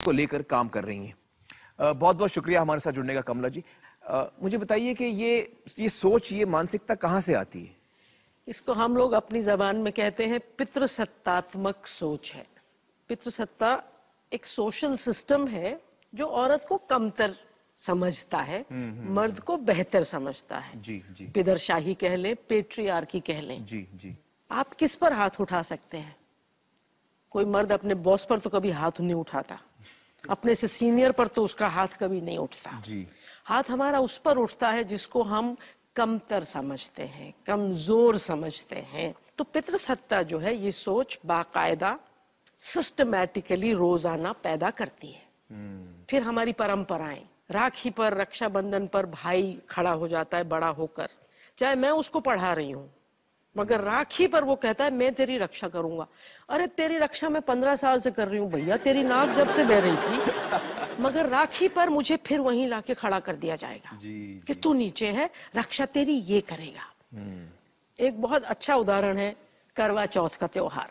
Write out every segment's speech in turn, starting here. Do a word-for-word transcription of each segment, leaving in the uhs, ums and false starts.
को लेकर काम कर रही हैं। बहुत बहुत शुक्रिया हमारे साथ जुड़ने का कमला जी। आ, मुझे बताइए कि ये ये सोच, ये मानसिकता कहाँ से आती है? इसको हम लोग अपनी जबान में कहते हैं पितृसत्तात्मक सोच है। पितृसत्ता एक सोशल सिस्टम है जो औरत को कमतर समझता है, मर्द को बेहतर समझता है। जी जी। पिदरशाही कह लें, पेट्रियार्की कह लें। जी जी। आप किस पर हाथ उठा सकते हैं? कोई मर्द अपने बॉस पर तो कभी हाथ नहीं उठाता, अपने से सीनियर पर तो उसका हाथ कभी नहीं उठता। जी। हाथ हमारा उस पर उठता है जिसको हम कमतर समझते हैं, कमजोर समझते हैं। तो पितृसत्ता जो है, ये सोच बाकायदा सिस्टमैटिकली रोजाना पैदा करती है। फिर हमारी परंपराएं, राखी पर, रक्षाबंधन पर भाई खड़ा हो जाता है बड़ा होकर, चाहे मैं उसको पढ़ा रही हूं, मगर राखी पर वो कहता है मैं तेरी रक्षा करूंगा। अरे तेरी रक्षा मैं पंद्रह साल से कर रही हूँ भैया, तेरी नाक जब से बह रही थी, मगर राखी पर मुझे फिर वहीं लाके खड़ा कर दिया जाएगा जी, कि तू नीचे है, रक्षा तेरी ये करेगा। एक बहुत अच्छा उदाहरण है करवा चौथ का त्योहार।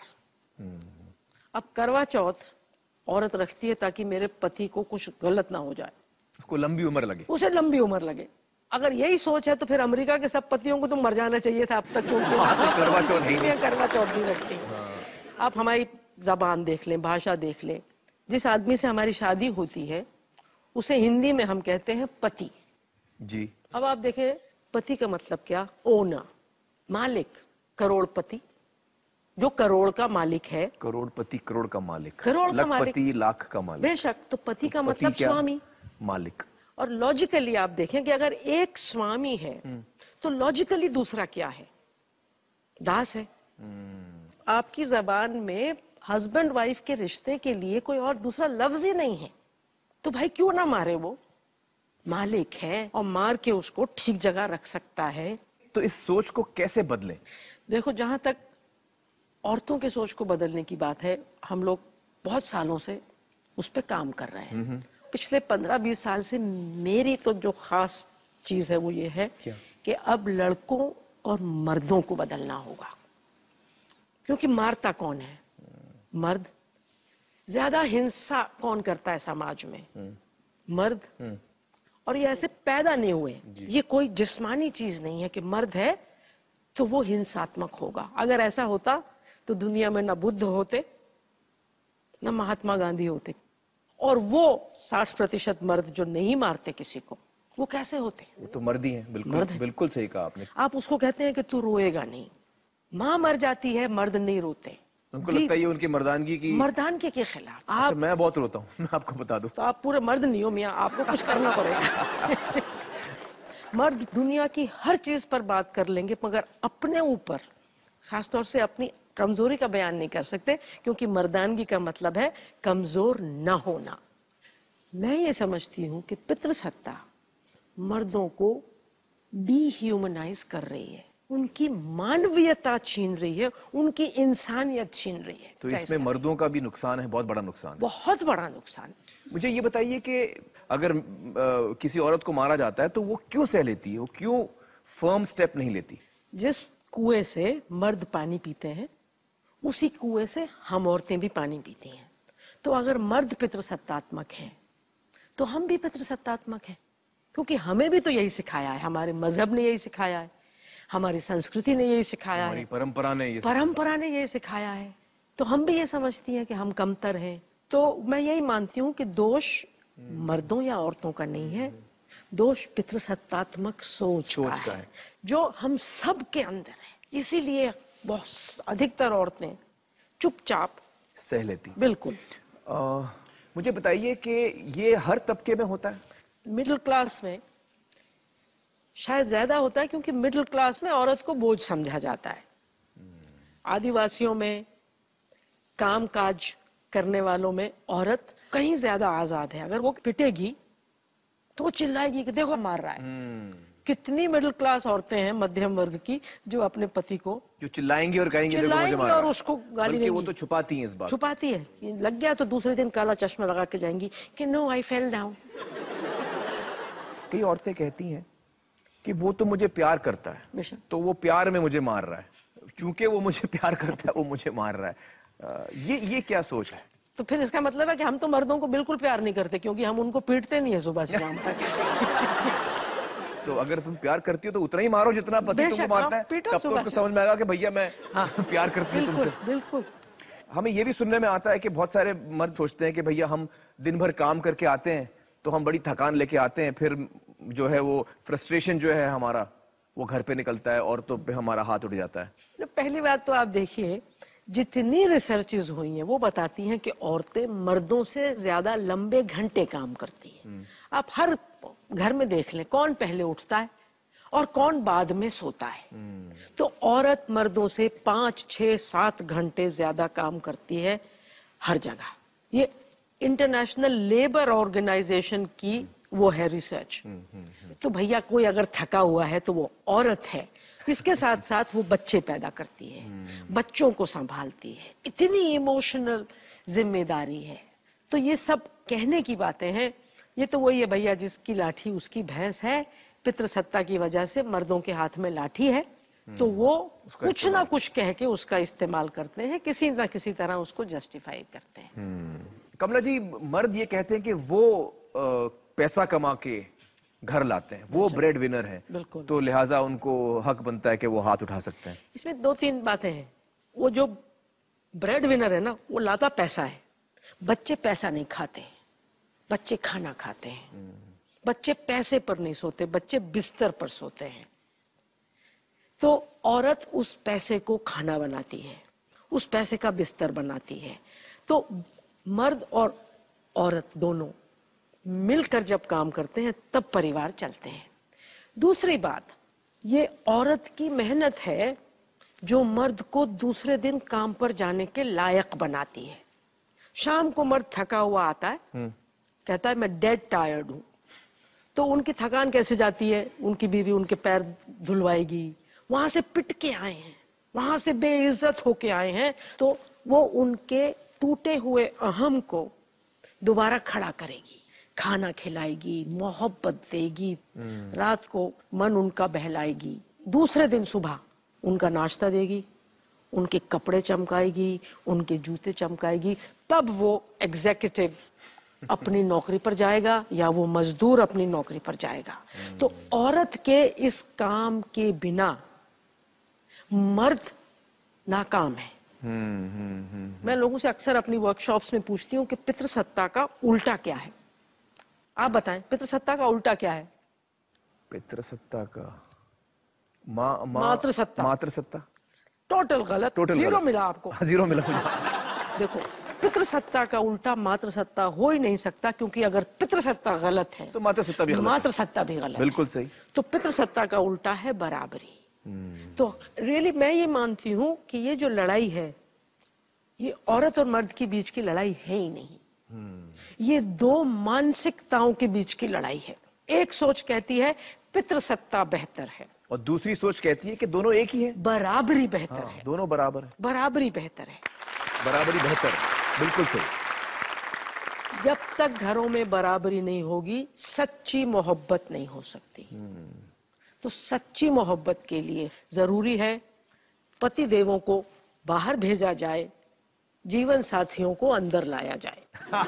अब करवा चौथ औरत रखती है ताकि मेरे पति को कुछ गलत ना हो जाए, उसको लंबी उम्र लगे, उसे लंबी उम्र लगे। अगर यही सोच है तो फिर अमेरिका के सब पतियों को तो मर जाना चाहिए था अब तक, क्योंकि तो करवा चौथ नहीं, करवा चौथ नहीं रखती। आप हमारी जबान देख लें, भाषा देख लें, जिस आदमी से हमारी शादी होती है उसे हिंदी में हम कहते हैं पति जी। अब आप देखें पति का मतलब क्या? ओनर, मालिक, करोड़पति, जो करोड़ का मालिक है। करोड़पति, करोड़ का मालिक, करोड़ का मालिक, लाख का मालिक। बेशक। तो पति का तो मतलब पति स्वामी, मालिक। और लॉजिकली आप देखें कि अगर एक स्वामी है तो लॉजिकली दूसरा क्या है? दास है। आपकी जबान में हस्बैंड वाइफ के रिश्ते के लिए कोई और दूसरा लफ्ज ही नहीं है, तो भाई क्यों ना मारे? वो मालिक है और मार के उसको ठीक जगह रख सकता है। तो इस सोच को कैसे बदलें? देखो, जहां तक औरतों के सोच को बदलने की बात है, हम लोग बहुत सालों से उस पर काम कर रहे हैं। पिछले पंद्रह बीस साल से मेरी तो जो खास चीज है वो ये है क्या? कि अब लड़कों और मर्दों को बदलना होगा। क्योंकि मारता कौन है? मर्द। ज्यादा हिंसा कौन करता है समाज में? मर्द। और ये ऐसे पैदा नहीं हुए, ये कोई जिस्मानी चीज नहीं है कि मर्द है तो वो हिंसात्मक होगा। अगर ऐसा होता तो दुनिया में ना बुद्ध होते ना महात्मा गांधी होते, और वो साठ प्रतिशत मर्द जो नहीं मारते किसी को, वो कैसे होते? वो तो मर्द ही है। बिल्कुल मर्द है। बिल्कुल सही कहा आपने। आप उसको कहते हैं कि तू रोएगा नहीं, माँ मर जाती है, मर्द नहीं रोते। उनको लगता है ये उनकी मर्दानगी की मर्दानगी के खिलाफ। आप अच्छा, मैं बहुत रोता हूँ, मैं आपको बता दूं। तो आप पूरे मर्द नहीं हो मियाँ, आपको कुछ करना पड़ेगा। मर्द दुनिया की हर चीज पर बात कर लेंगे, मगर अपने ऊपर खासतौर से अपनी कमजोरी का बयान नहीं कर सकते, क्योंकि मर्दानगी का मतलब है कमजोर न होना। मैं ये समझती हूँ कि पितृसत्ता मर्दों को डीह्यूमनाइज कर रही है, उनकी मानवीयता छीन रही है, उनकी इंसानियत छीन रही है। तो इसमें मर्दों का भी नुकसान है, बहुत बड़ा नुकसान है। बहुत बड़ा नुकसान। मुझे ये बताइए कि अगर आ, किसी औरत को मारा जाता है तो वो क्यों सह लेती है, वो क्यों फर्म स्टेप नहीं लेती? जिस कुएं से मर्द पानी पीते हैं उसी कुएं से हम औरतें भी पानी पीती हैं। तो अगर मर्द पितृसत्तात्मक हैं तो हम भी पितृसत्तात्मक हैं, क्योंकि हमें भी तो यही सिखाया है, हमारे मजहब ने यही सिखाया है, हमारी संस्कृति ने यही सिखाया हमारी है, परंपरा ने ये परंपरा ने यही सिखाया है। तो हम भी ये समझती हैं कि हम कमतर हैं। तो मैं यही मानती हूँ कि दोष मर्दों या औरतों का नहीं है, दोष पितृसत्तात्मक सोच, सोच का, का है, जो हम सब के अंदर है। इसीलिए बहुत अधिकतर औरतें चुपचाप सह लेती। बिल्कुल। आ, मुझे बताइए कि ये हर तबके में होता है? मिडिल क्लास में शायद ज्यादा होता है, क्योंकि मिडिल क्लास में औरत को बोझ समझा जाता है। आदिवासियों में, काम काज करने वालों में औरत कहीं ज्यादा आजाद है। अगर वो पिटेगी तो वो चिल्लाएगी कि देखो मार रहा है। कितनी मिडिल क्लास औरतें हैं मध्यम वर्ग की जो अपने पति को जो चिल्लाएंगी और कहेंगी चिल्लाएंगी देखो मुझे मार रहा है, और उसको गाली देंगी। वो तो छुपाती हैं इस बात, छुपाती है। लग गया तो दूसरे दिन काला चश्मा लगा के जाएंगी कि नो आई फेल डाउन। कई औरतें कहती हैं कि वो तो मुझे प्यार करता है, तो वो प्यार में मुझे मार रहा है, चूंकि वो मुझे प्यार करता है वो मुझे मार रहा है। ये ये क्या सोच है? तो फिर इसका मतलब है कि हम तो मर्दों को बिल्कुल प्यार नहीं करते, क्योंकि हम उनको पीटते नहीं है सुबह से शाम तक। तो अगर तुम प्यार करती हो तो उतना ही मारो जितना पति तुमको बेशक, मारता हाँ, है, पीटो तब तो सुबह उसको से। समझ में आएगा कि भैया मैं हाँ, प्यार करती हूँ तुमसे। बिल्कुल बिल्कुल। हमें ये भी सुनने में आता है कि बहुत सारे मर्द सोचते हैं कि भैया हम दिन भर काम करके आते हैं तो हम बड़ी थकान लेके आते हैं, फिर जो है वो फ्रस्ट्रेशन जो है हमारा वो घर पे निकलता है, औरतों पे हमारा हाथ उठ जाता है। तो पहली बात तो आप देखिए, जितनी रिसर्चेज हुई हैं वो बताती हैं कि औरतें मर्दों से ज्यादा लंबे घंटे काम करती हैं। आप हर घर में देख लें कौन पहले उठता है और कौन बाद में सोता है। तो औरत मर्दों से पांच छह सात घंटे ज्यादा काम करती है हर जगह। ये इंटरनेशनल लेबर ऑर्गेनाइजेशन की वो है रिसर्च। तो भैया कोई अगर थका हुआ है तो वो औरत है। इसके साथ साथ वो बच्चे पैदा करती है, बच्चों को संभालती है, इतनी इमोशनल जिम्मेदारी है। तो ये सब कहने की बातें हैं। ये तो वही है भैया, जिसकी लाठी उसकी भैंस है। पितृसत्ता की वजह से मर्दों के हाथ में लाठी है, तो वो कुछ ना कुछ कह के उसका इस्तेमाल करते हैं, किसी ना किसी तरह उसको जस्टिफाई करते हैं। कमला जी, मर्द ये कहते हैं कि वो आ, पैसा कमा के घर लाते हैं, वो ब्रेड विनर है, बिल्कुल। तो लिहाजा उनको हक बनता है कि वो हाथ उठा सकते हैं। इसमें दो तीन बातें हैं। वो जो ब्रेड विनर है ना, वो लाता पैसा है। बच्चे पैसा नहीं खाते, बच्चे खाना खाते हैं। बच्चे पैसे पर नहीं सोते, बच्चे बिस्तर पर सोते हैं। तो औरत उस पैसे को खाना बनाती है, उस पैसे का बिस्तर बनाती है। तो मर्द और औरत दोनों मिलकर जब काम करते हैं तब परिवार चलते हैं। दूसरी बात, ये औरत की मेहनत है जो मर्द को दूसरे दिन काम पर जाने के लायक बनाती है। शाम को मर्द थका हुआ आता है, कहता है मैं डेड टायर्ड हूं। तो उनकी थकान कैसे जाती है? उनकी बीवी उनके पैर धुलवाएगी, वहां से पिट के आए हैं, वहां से बेइज्जत होके आए हैं, तो वो उनके टूटे हुए अहम को दोबारा खड़ा करेगी, खाना खिलाएगी, मोहब्बत देगी, रात को मन उनका बहलाएगी, दूसरे दिन सुबह उनका नाश्ता देगी, उनके कपड़े चमकाएगी, उनके जूते चमकाएगी। तब वो एग्जीक्यूटिव अपनी नौकरी पर जाएगा या वो मजदूर अपनी नौकरी पर जाएगा। तो औरत के इस काम के बिना मर्द नाकाम है। हम्म हम्म हम्म मैं लोगों से अक्सर अपनी वर्कशॉप्स में पूछती हूँ कि पितृसत्ता का उल्टा क्या है? आप बताएं, पितृसत्ता का उल्टा क्या है? पितृसत्ता का मा, मा, मातृसत्ता। मातृसत्ता टोटल गलत। टोटल जीरो गलत। मिला आपको। हाँ, जीरो मिला मुझे। देखो, पितृसत्ता का उल्टा मातृसत्ता हो ही नहीं सकता, क्योंकि अगर पितृसत्ता गलत है तो मातृसत्ता भी गलत है। मातृसत्ता भी गलत है। बिल्कुल सही। तो पितृसत्ता का उल्टा है बराबरी। तो रियली मैं ये मानती हूँ कि ये जो लड़ाई है, ये औरत और मर्द के बीच की लड़ाई है ही नहीं। ये दो मानसिकताओं के बीच की लड़ाई है। एक सोच कहती है पितृसत्ता बेहतर है, और दूसरी सोच कहती है कि दोनों एक ही है, बराबरी बेहतर हाँ, है। दोनों बराबर है, बराबरी बेहतर है। बराबरी बेहतर है, बिल्कुल सही। जब तक घरों में बराबरी नहीं होगी, सच्ची मोहब्बत नहीं हो सकती। तो सच्ची मोहब्बत के लिए जरूरी है पति देवों को बाहर भेजा जाए, जीवन साथियों को अंदर लाया जाए।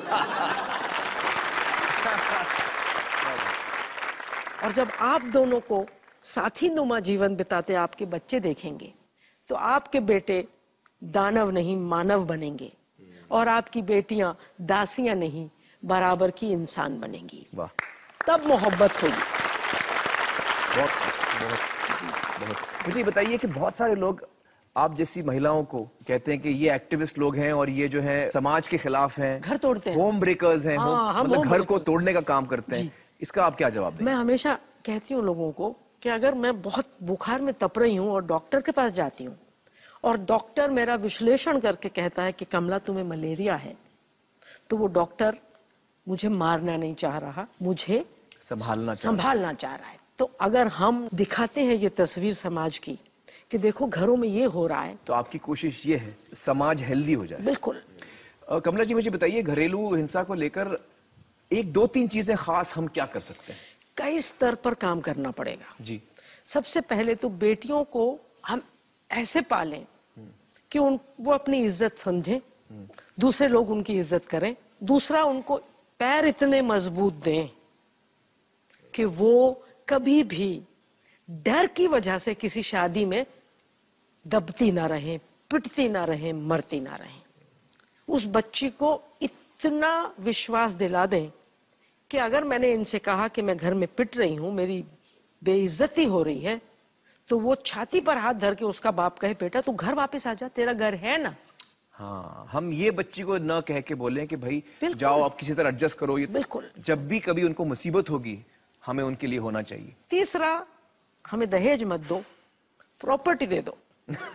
और जब आप दोनों को साथी नुमा जीवन बिताते आपके बच्चे देखेंगे, तो आपके बेटे दानव नहीं मानव बनेंगे, और आपकी बेटियां दासियां नहीं बराबर की इंसान बनेंगी। वाह, तब मोहब्बत होगी। बहुत बहुत बहुत। मुझे बताइए कि बहुत सारे लोग आप जैसी महिलाओं को कहते हैं कि ये एक्टिविस्ट लोग हैं और ये जो है समाज के खिलाफ हैं, घर तोड़ते हैं, होम ब्रेकर्स हैं, हाँ, होम, हम मतलब होम घर को ब्रेकर्स। तोड़ने का काम करते हैं। इसका आप क्या जवाब देंगे? मैं हमेशा कहती हूँ लोगों को कि अगर मैं बहुत बुखार में तप रही हूँ और डॉक्टर के पास जाती हूँ, और डॉक्टर मेरा विश्लेषण करके कहता है कि कमला तुम्हें मलेरिया है, तो वो डॉक्टर मुझे मारना नहीं चाह रहा, मुझे संभालना चाह संभालना चाह रहा है। तो अगर हम दिखाते हैं ये तस्वीर समाज की कि देखो घरों में ये हो रहा है, तो आपकी कोशिश ये है समाज हेल्दी हो जाए। बिल्कुल। अ, कमला जी, मुझे बताइए घरेलू हिंसा को लेकर एक दो तीन चीजें खास हम क्या कर सकते हैं? कई स्तर पर काम करना पड़ेगा जी। सबसे पहले तो बेटियों को हम ऐसे पालें कि उन वो अपनी इज्जत समझें, दूसरे लोग उनकी इज्जत करें। दूसरा, उनको पैर इतने मजबूत दें कि वो कभी भी डर की वजह से किसी शादी में दबती ना रहें, पिटती ना रहें, मरती ना रहें। उस बच्ची को इतना विश्वास दिला दें कि अगर मैंने इनसे कहा कि मैं घर में पिट रही हूं, मेरी बेइज्जती हो रही है, तो वो छाती पर हाथ धर के उसका बाप कहे, बेटा तू घर वापस आ जा, तेरा घर है ना। हाँ, हम ये बच्ची को न कह के बोलें कि भाई बिल्कुल। जाओ आप किसी तरह एडजस्ट करो। ये बिल्कुल। जब भी कभी उनको मुसीबत होगी, हमें उनके लिए होना चाहिए। तीसरा, हमें दहेज मत दो, प्रॉपर्टी दे दो।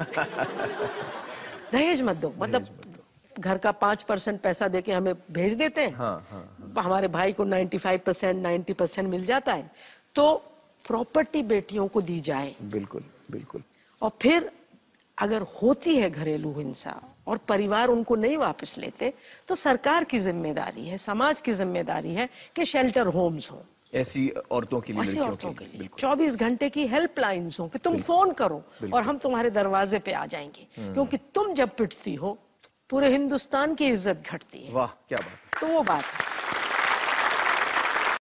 दहेज मत दो, मतलब घर का पांच परसेंट पैसा देके हमें भेज देते हैं। हाँ, हाँ, हमारे भाई को पचानवे परसेंट नब्बे परसेंट मिल जाता है, तो प्रॉपर्टी बेटियों को दी जाए। बिल्कुल बिल्कुल। और फिर अगर होती है घरेलू हिंसा और परिवार उनको नहीं वापस लेते, तो सरकार की जिम्मेदारी है, समाज की जिम्मेदारी है कि शेल्टर होम्स हो ऐसी औरतों के लिए, ऐसी लड़कियों औरतों के लिए। लिए बिल्कुल। चौबीस घंटे की हेल्पलाइंस हो कि तुम फोन करो और हम तुम्हारे दरवाजे पे आ जाएंगे। क्योंकि तुम जब पिटती हो, पूरे हिंदुस्तान की इज्जत घटती है। वाह, क्या बात है। तो वो बात है।